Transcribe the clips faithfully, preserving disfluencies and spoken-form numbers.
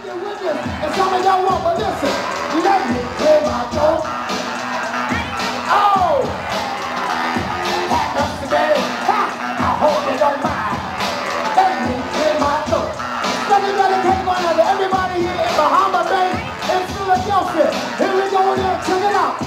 get with this, and some of y'all won't, but listen, let me clear my throat. Oh! Pack up today, ha! I hope you don't mind. Let me clear my throat. Everybody take one of everybody here in Bahama Bay, in Philadelphia. Here we go there, check it out.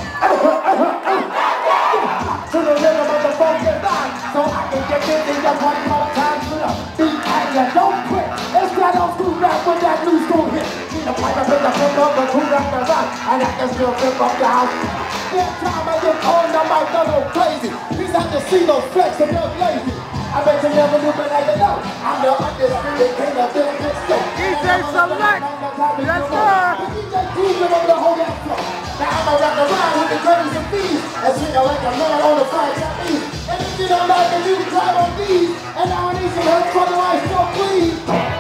To the rhythm of the funky line, so I can get busy just one more time to the beat and you don't quit. It's that old school rap with that new school hit. See the pipe up in the flip up and cool up the rock, and I can still flip up the house. Every time I get on the mic, I go crazy. These have to see those flex and look lazy. I bet you never knew, but now you know. I'm the undisputed king of this bitch state. D J Select! Yes, sir! D J Cruising over the whole damn floor. Now I'ma rock around with the curtains and fees and swing like a man on the fire Japanese. And if you don't like it, you can drive on these. And now I need some help from the life, so please.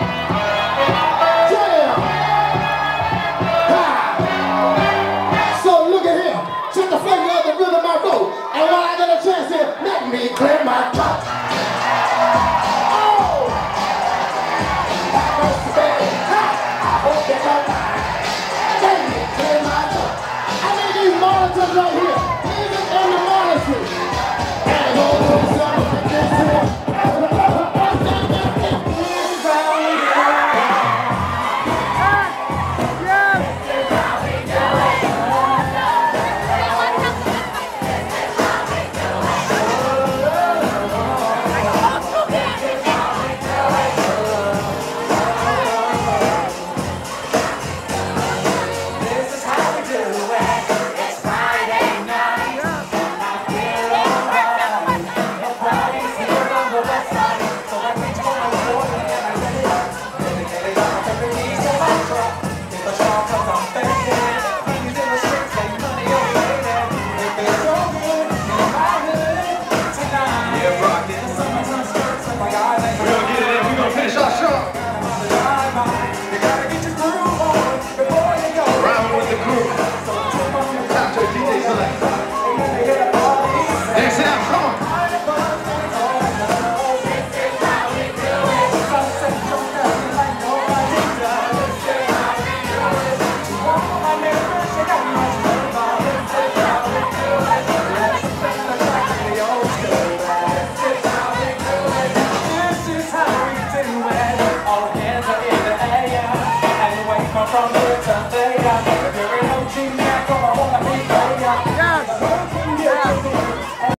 Jam! Ha! So look at him. Check the flavor of the rhythm I wrote. And while I get a chance here, let me clear my throat. Oh! That goes to bed. Ha! I hope you don't mind. Let me clear my throat. I need these monitors right here.